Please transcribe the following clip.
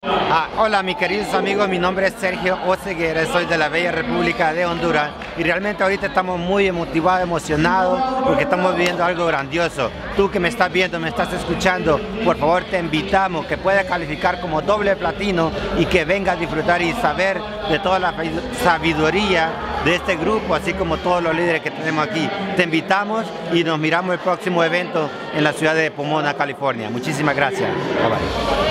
Hola mis queridos amigos, mi nombre es Sergio Oseguera, soy de la bella República de Honduras y realmente ahorita estamos muy motivados, emocionados porque estamos viviendo algo grandioso. Tú que me estás viendo, me estás escuchando, por favor te invitamos que puedas calificar como doble platino y que vengas a disfrutar y saber de toda la sabiduría de este grupo, así como todos los líderes que tenemos aquí. Te invitamos y nos miramos el próximo evento en la ciudad de Pomona, California. Muchísimas gracias. Bye bye.